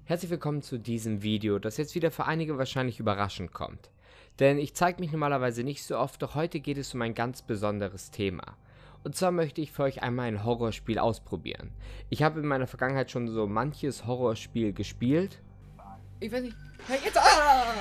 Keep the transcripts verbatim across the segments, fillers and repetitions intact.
Herzlich willkommen zu diesem Video, das jetzt wieder für einige wahrscheinlich überraschend kommt. Denn ich zeige mich normalerweise nicht so oft, doch heute geht es um ein ganz besonderes Thema. Und zwar möchte ich für euch einmal ein Horrorspiel ausprobieren. Ich habe in meiner Vergangenheit schon so manches Horrorspiel gespielt. Ich weiß nicht. Hey, jetzt! Ah!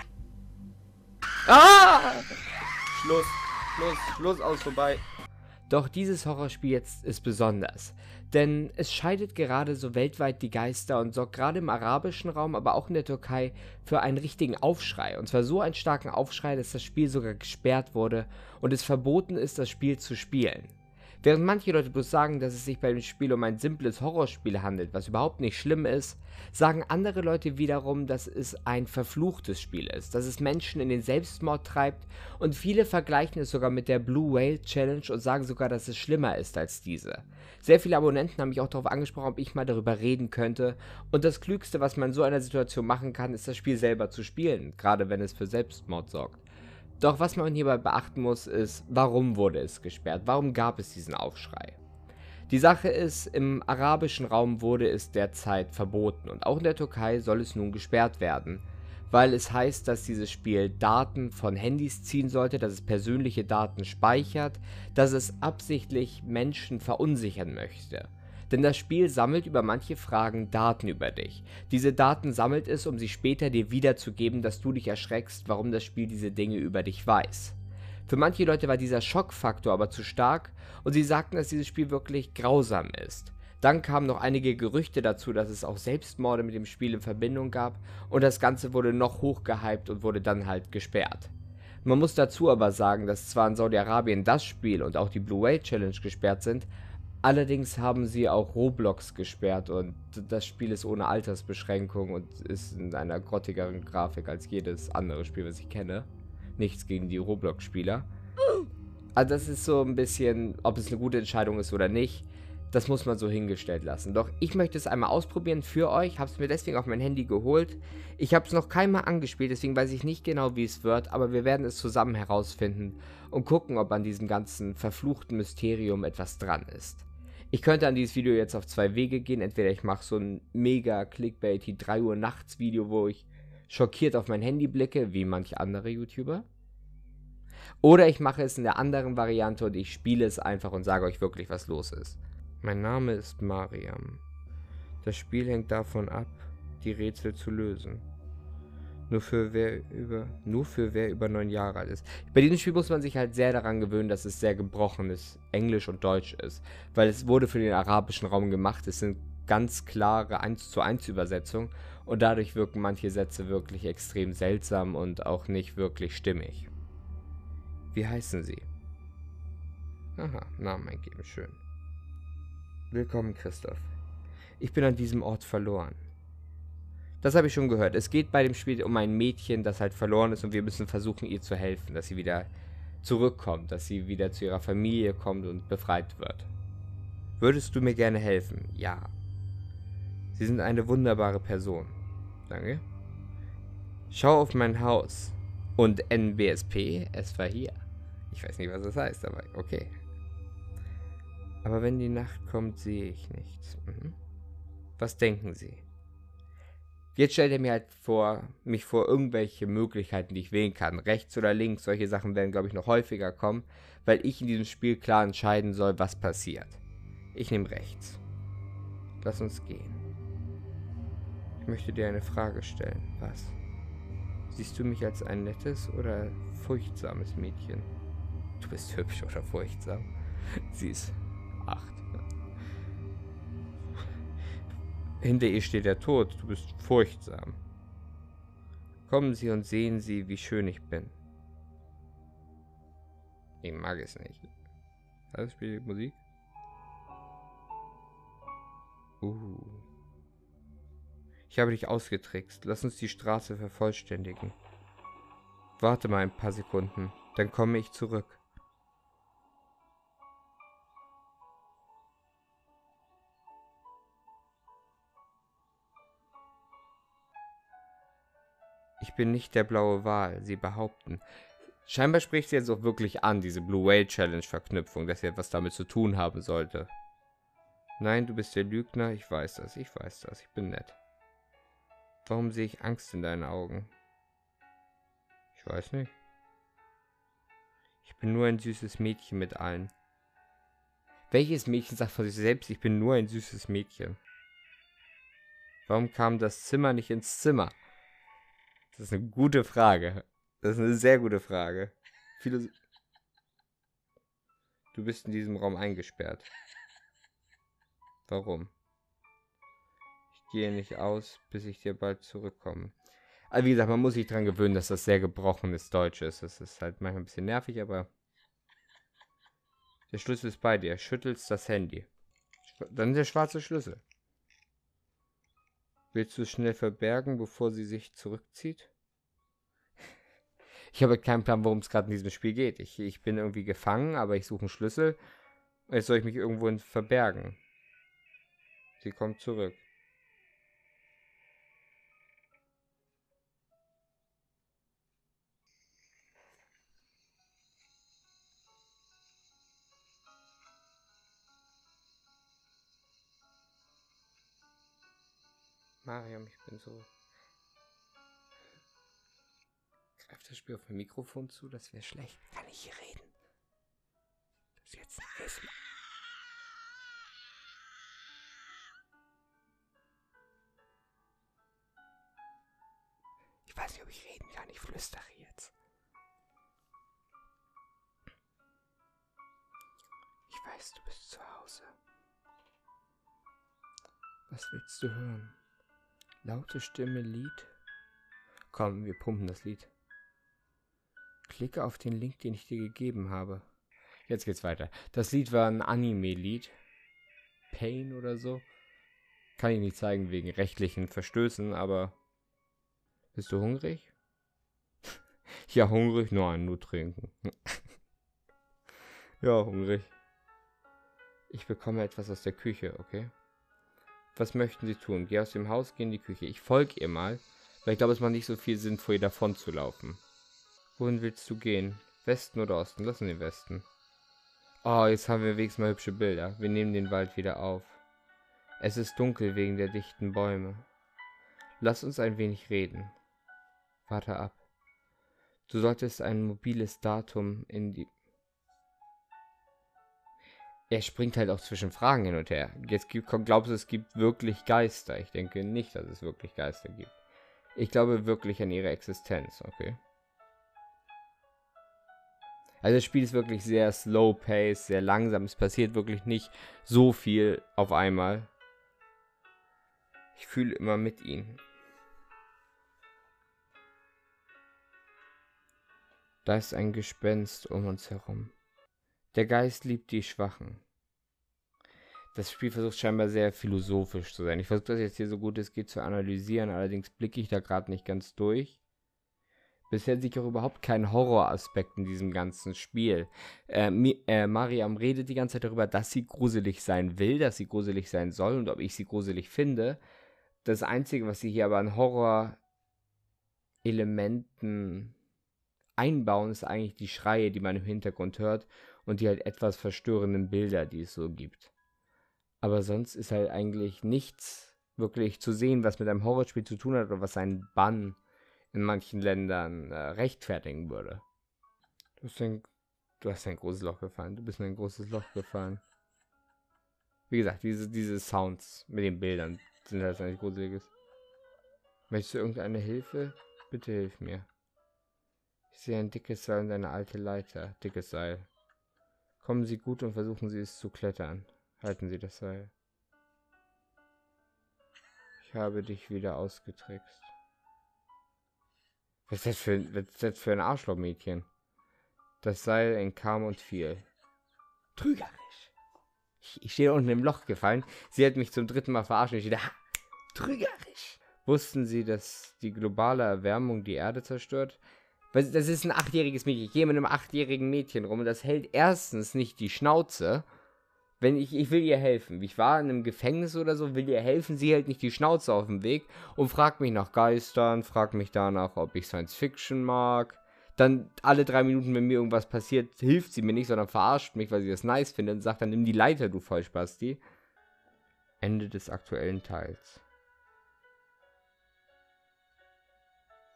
Ah! Schluss, Schluss, Schluss, aus, vorbei. Doch dieses Horrorspiel jetzt ist besonders, denn es scheidet gerade so weltweit die Geister und sorgt gerade im arabischen Raum, aber auch in der Türkei für einen richtigen Aufschrei. Und zwar so einen starken Aufschrei, dass das Spiel sogar gesperrt wurde und es verboten ist, das Spiel zu spielen. Während manche Leute bloß sagen, dass es sich bei dem Spiel um ein simples Horrorspiel handelt, was überhaupt nicht schlimm ist, sagen andere Leute wiederum, dass es ein verfluchtes Spiel ist, dass es Menschen in den Selbstmord treibt, und viele vergleichen es sogar mit der Blue Whale Challenge und sagen sogar, dass es schlimmer ist als diese. Sehr viele Abonnenten haben mich auch darauf angesprochen, ob ich mal darüber reden könnte, und das Klügste, was man in so einer Situation machen kann, ist das Spiel selber zu spielen, gerade wenn es für Selbstmord sorgt. Doch was man hierbei beachten muss, ist, warum wurde es gesperrt? Warum gab es diesen Aufschrei? Die Sache ist, im arabischen Raum wurde es derzeit verboten und auch in der Türkei soll es nun gesperrt werden, weil es heißt, dass dieses Spiel Daten von Handys ziehen sollte, dass es persönliche Daten speichert, dass es absichtlich Menschen verunsichern möchte. Denn das Spiel sammelt über manche Fragen Daten über dich. Diese Daten sammelt es, um sie später dir wiederzugeben, dass du dich erschreckst, warum das Spiel diese Dinge über dich weiß. Für manche Leute war dieser Schockfaktor aber zu stark und sie sagten, dass dieses Spiel wirklich grausam ist. Dann kamen noch einige Gerüchte dazu, dass es auch Selbstmorde mit dem Spiel in Verbindung gab, und das Ganze wurde noch hochgehypt und wurde dann halt gesperrt. Man muss dazu aber sagen, dass zwar in Saudi-Arabien das Spiel und auch die Blue Whale Challenge gesperrt sind, allerdings haben sie auch Roblox gesperrt und das Spiel ist ohne Altersbeschränkung und ist in einer grottigeren Grafik als jedes andere Spiel, was ich kenne. Nichts gegen die Roblox-Spieler. Also das ist so ein bisschen, ob es eine gute Entscheidung ist oder nicht, das muss man so hingestellt lassen. Doch ich möchte es einmal ausprobieren für euch, habe es mir deswegen auf mein Handy geholt. Ich habe es noch keinmal angespielt, deswegen weiß ich nicht genau, wie es wird, aber wir werden es zusammen herausfinden und gucken, ob an diesem ganzen verfluchten Mysterium etwas dran ist. Ich könnte an dieses Video jetzt auf zwei Wege gehen. Entweder ich mache so ein mega clickbaity drei Uhr nachts Video, wo ich schockiert auf mein Handy blicke, wie manche andere YouTuber. Oder ich mache es in der anderen Variante und ich spiele es einfach und sage euch wirklich, was los ist. Mein Name ist Mariam. Das Spiel hängt davon ab, die Rätsel zu lösen. Nur für wer über, nur für wer über neun Jahre alt ist. Bei diesem Spiel muss man sich halt sehr daran gewöhnen, dass es sehr gebrochenes Englisch und Deutsch ist. Weil es wurde für den arabischen Raum gemacht. Es sind ganz klare eins zu eins Übersetzungen. Und dadurch wirken manche Sätze wirklich extrem seltsam und auch nicht wirklich stimmig. Wie heißen Sie? Aha, Namen eingeben, schön. Willkommen, Christoph. Ich bin an diesem Ort verloren. Das habe ich schon gehört. Es geht bei dem Spiel um ein Mädchen, das halt verloren ist, und wir müssen versuchen, ihr zu helfen, dass sie wieder zurückkommt, dass sie wieder zu ihrer Familie kommt und befreit wird. Würdest du mir gerne helfen? Ja. Sie sind eine wunderbare Person. Danke. Schau auf mein Haus. Und N B S P, es war hier. Ich weiß nicht, was das heißt, aber okay. Aber wenn die Nacht kommt, sehe ich nichts. Mhm. Was denken Sie? Jetzt stellt er mir halt vor, mich vor irgendwelche Möglichkeiten, die ich wählen kann. Rechts oder links, solche Sachen werden, glaube ich, noch häufiger kommen, weil ich in diesem Spiel klar entscheiden soll, was passiert. Ich nehme rechts. Lass uns gehen. Ich möchte dir eine Frage stellen. Was? Siehst du mich als ein nettes oder furchtsames Mädchen? Du bist hübsch oder furchtsam? Sie ist acht. Hinter ihr steht der Tod, du bist furchtsam. Kommen Sie und sehen Sie, wie schön ich bin. Ich mag es nicht. Was spielt die Musik? Uh. Ich habe dich ausgetrickst. Lass uns die Straße vervollständigen. Warte mal ein paar Sekunden, dann komme ich zurück. Ich bin nicht der blaue Wal, sie behaupten. Scheinbar spricht sie jetzt auch wirklich an, diese Blue Whale Challenge Verknüpfung, dass sie etwas damit zu tun haben sollte. Nein, du bist der Lügner, ich weiß das, ich weiß das, ich bin nett. Warum sehe ich Angst in deinen Augen? Ich weiß nicht. Ich bin nur ein süßes Mädchen mit allen. Welches Mädchen sagt von sich selbst, ich bin nur ein süßes Mädchen? Warum kam das Zimmer nicht ins Zimmer? Das ist eine gute Frage. Das ist eine sehr gute Frage. Viele... Du bist in diesem Raum eingesperrt. Warum? Ich gehe nicht aus, bis ich dir bald zurückkomme. Also wie gesagt, man muss sich daran gewöhnen, dass das sehr gebrochenes Deutsch ist. Das ist halt manchmal ein bisschen nervig, aber... Der Schlüssel ist bei dir. Schüttelst das Handy. Dann der schwarze Schlüssel. Willst du es schnell verbergen, bevor sie sich zurückzieht? Ich habe keinen Plan, worum es gerade in diesem Spiel geht. Ich, ich bin irgendwie gefangen, aber ich suche einen Schlüssel. Jetzt soll ich mich irgendwo verbergen. Sie kommt zurück. Mariam, ich bin so... Greift das Spiel auf mein Mikrofon zu? Das wäre schlecht. Kann ich hier reden? Das ist jetzt ein A S M R. Ich weiß nicht, ob ich reden kann. Ich flüstere jetzt. Ich weiß, du bist zu Hause. Was willst du hören? Laute Stimme, Lied? Komm, wir pumpen das Lied. Klicke auf den Link, den ich dir gegeben habe. Jetzt geht's weiter. Das Lied war ein Anime-Lied. Pain oder so. Kann ich nicht zeigen wegen rechtlichen Verstößen, aber... Bist du hungrig? Ja, hungrig? Nein, nur trinken. Ja, hungrig. Ich bekomme etwas aus der Küche, okay? Was möchten Sie tun? Geh aus dem Haus, geh in die Küche. Ich folge ihr mal, weil ich glaube, es macht nicht so viel Sinn, vor ihr davon zu laufen. Wohin willst du gehen? Westen oder Osten? Lass uns den Westen. Oh, jetzt haben wir wenigstens mal hübsche Bilder. Wir nehmen den Wald wieder auf. Es ist dunkel wegen der dichten Bäume. Lass uns ein wenig reden. Warte ab. Du solltest ein mobiles Datum in die... Er springt halt auch zwischen Fragen hin und her. Jetzt glaubst du, es gibt wirklich Geister? Ich denke nicht, dass es wirklich Geister gibt. Ich glaube wirklich an ihre Existenz, okay? Also das Spiel ist wirklich sehr slow-paced, sehr langsam. Es passiert wirklich nicht so viel auf einmal. Ich fühle immer mit ihnen. Da ist ein Gespenst um uns herum. Der Geist liebt die Schwachen. Das Spiel versucht scheinbar sehr philosophisch zu sein. Ich versuche das jetzt hier so gut es geht zu analysieren, allerdings blicke ich da gerade nicht ganz durch. Bisher sehe ich auch überhaupt keinen Horroraspekt in diesem ganzen Spiel. Äh, Mi äh, Mariam redet die ganze Zeit darüber, dass sie gruselig sein will, dass sie gruselig sein soll und ob ich sie gruselig finde. Das Einzige, was sie hier aber an Horrorelementen einbauen, ist eigentlich die Schreie, die man im Hintergrund hört und die halt etwas verstörenden Bilder, die es so gibt. Aber sonst ist halt eigentlich nichts wirklich zu sehen, was mit einem Horrorspiel zu tun hat oder was einen Bann in manchen Ländern äh, rechtfertigen würde. Du hast, ein, du hast ein großes Loch gefallen. Du bist in ein großes Loch gefallen. Wie gesagt, diese, diese Sounds mit den Bildern sind halt eigentlich gruseliges. Möchtest du irgendeine Hilfe? Bitte hilf mir. Ich sehe ein dickes Seil und eine alte Leiter. Dickes Seil. Kommen Sie gut und versuchen Sie es zu klettern. Halten Sie das Seil. Ich habe dich wieder ausgetrickst. Was ist das für, was ist das für ein Arschlochmädchen? Das Seil entkam und fiel. Trügerisch. Ich, ich stehe unten im Loch gefallen. Sie hat mich zum dritten Mal verarscht. Ich dachte, ha, trügerisch. Wussten Sie, dass die globale Erwärmung die Erde zerstört? Das ist ein achtjähriges Mädchen. Ich gehe mit einem achtjährigen Mädchen rum und das hält erstens nicht die Schnauze. Wenn ich, ich will ihr helfen. Ich war in einem Gefängnis oder so, will ihr helfen. Sie hält nicht die Schnauze auf dem Weg und fragt mich nach Geistern, fragt mich danach, ob ich Science Fiction mag. Dann alle drei Minuten, wenn mir irgendwas passiert, hilft sie mir nicht, sondern verarscht mich, weil sie das nice findet und sagt dann, nimm die Leiter, du Vollspasti. Ende des aktuellen Teils.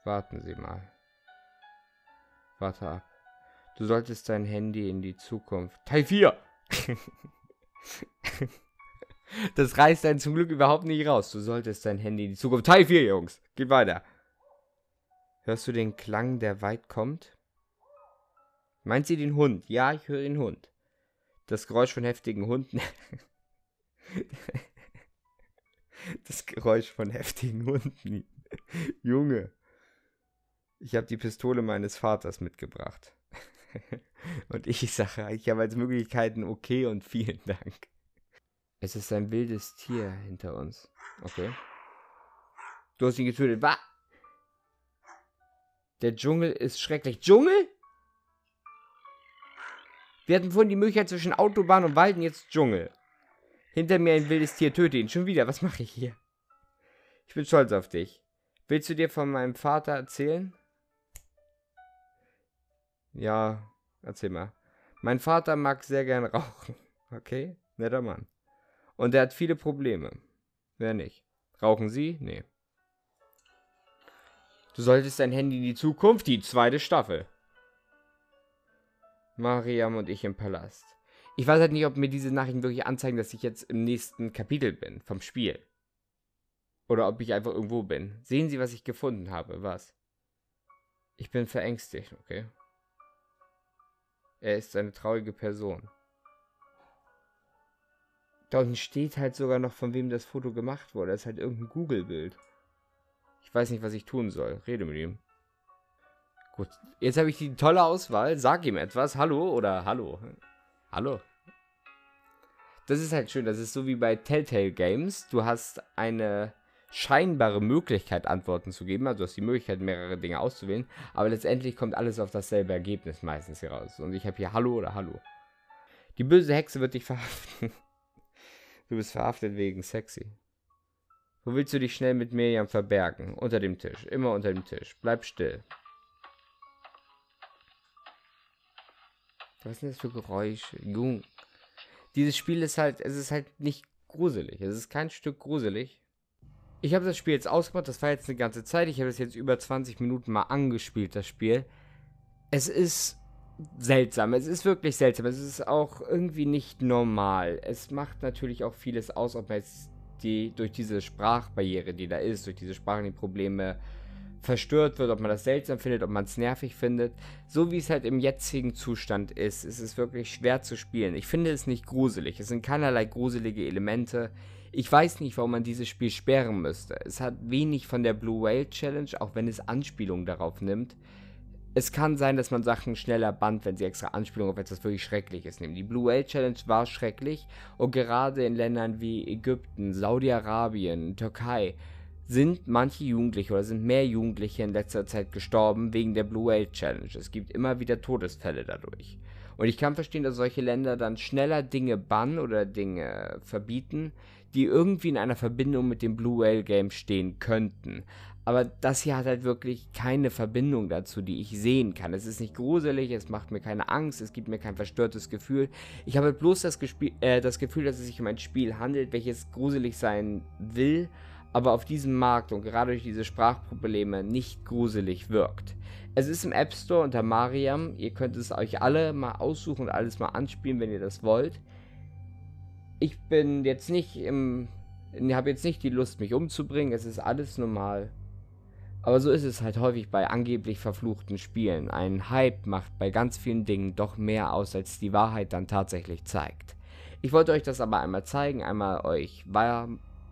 Warten Sie mal. Warte ab. Du solltest dein Handy in die Zukunft... Teil vier! Das reißt einen zum Glück überhaupt nicht raus. Du solltest dein Handy in die Zukunft... Teil vier, Jungs! Geht weiter. Hörst du den Klang, der weit kommt? Meint sie den Hund? Ja, ich höre den Hund. Das Geräusch von heftigen Hunden... Das Geräusch von heftigen Hunden. Junge. Ich habe die Pistole meines Vaters mitgebracht. Und ich sage, ich habe als Möglichkeiten okay und vielen Dank. Es ist ein wildes Tier hinter uns. Okay. Du hast ihn getötet. Was? Der Dschungel ist schrecklich. Dschungel? Wir hatten vorhin die Möglichkeit zwischen Autobahn und Wald und jetzt Dschungel. Hinter mir ein wildes Tier, töte ihn. Schon wieder, was mache ich hier? Ich bin stolz auf dich. Willst du dir von meinem Vater erzählen? Ja, erzähl mal. Mein Vater mag sehr gern rauchen. Okay, netter Mann. Und er hat viele Probleme. Wer nicht? Rauchen Sie? Nee. Du solltest dein Handy in die Zukunft, die zweite Staffel. Mariam und ich im Palast. Ich weiß halt nicht, ob mir diese Nachrichten wirklich anzeigen, dass ich jetzt im nächsten Kapitel bin, vom Spiel. Oder ob ich einfach irgendwo bin. Sehen Sie, was ich gefunden habe. Was? Ich bin verängstigt, okay? Er ist eine traurige Person. Da unten steht halt sogar noch, von wem das Foto gemacht wurde. Das ist halt irgendein Google-Bild. Ich weiß nicht, was ich tun soll. Rede mit ihm. Gut, jetzt habe ich die tolle Auswahl. Sag ihm etwas. Hallo oder Hallo. Hallo. Das ist halt schön. Das ist so wie bei Telltale Games. Du hast eine scheinbare Möglichkeit, Antworten zu geben. Also du hast die Möglichkeit, mehrere Dinge auszuwählen. Aber letztendlich kommt alles auf dasselbe Ergebnis meistens hier raus. Und ich habe hier Hallo oder Hallo. Die böse Hexe wird dich verhaften. Du bist verhaftet wegen sexy. Wo willst du dich schnell mit Miriam verbergen? Unter dem Tisch. Immer unter dem Tisch. Bleib still. Was sind das für Geräusche? Jung. Dieses Spiel ist halt, es ist halt nicht gruselig. Es ist kein Stück gruselig. Ich habe das Spiel jetzt ausgemacht, das war jetzt eine ganze Zeit. Ich habe das jetzt über zwanzig Minuten mal angespielt, das Spiel. Es ist seltsam, es ist wirklich seltsam. Es ist auch irgendwie nicht normal. Es macht natürlich auch vieles aus, ob man jetzt die, durch diese Sprachbarriere, die da ist, durch diese sprachlichen Probleme verstört wird, ob man das seltsam findet, ob man es nervig findet. So wie es halt im jetzigen Zustand ist, ist es wirklich schwer zu spielen. Ich finde es nicht gruselig. Es sind keinerlei gruselige Elemente. Ich weiß nicht, warum man dieses Spiel sperren müsste. Es hat wenig von der Blue Whale Challenge, auch wenn es Anspielungen darauf nimmt. Es kann sein, dass man Sachen schneller bannt, wenn sie extra Anspielungen auf etwas wirklich Schreckliches nehmen. Die Blue Whale Challenge war schrecklich und gerade in Ländern wie Ägypten, Saudi-Arabien, Türkei sind manche Jugendliche oder sind mehr Jugendliche in letzter Zeit gestorben wegen der Blue Whale Challenge. Es gibt immer wieder Todesfälle dadurch. Und ich kann verstehen, dass solche Länder dann schneller Dinge bannen oder Dinge verbieten, die irgendwie in einer Verbindung mit dem Blue Whale Game stehen könnten. Aber das hier hat halt wirklich keine Verbindung dazu, die ich sehen kann. Es ist nicht gruselig, es macht mir keine Angst, es gibt mir kein verstörtes Gefühl. Ich habe bloß das, äh, das Gefühl, dass es sich um ein Spiel handelt, welches gruselig sein will, aber auf diesem Markt und gerade durch diese Sprachprobleme nicht gruselig wirkt. Es ist im App Store unter Mariam. Ihr könnt es euch alle mal aussuchen und alles mal anspielen, wenn ihr das wollt. Ich bin jetzt nicht im... habe jetzt nicht die Lust, mich umzubringen. Es ist alles normal. Aber so ist es halt häufig bei angeblich verfluchten Spielen. Ein Hype macht bei ganz vielen Dingen doch mehr aus, als die Wahrheit dann tatsächlich zeigt. Ich wollte euch das aber einmal zeigen, einmal euch war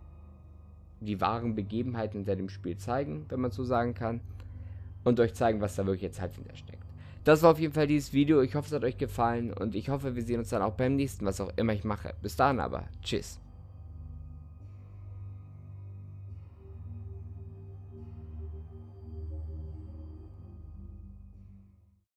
die wahren Begebenheiten hinter dem Spiel zeigen, wenn man so sagen kann. Und euch zeigen, was da wirklich jetzt halt hinter steckt. Das war auf jeden Fall dieses Video. Ich hoffe, es hat euch gefallen und ich hoffe, wir sehen uns dann auch beim nächsten, was auch immer ich mache. Bis dahin aber. Tschüss.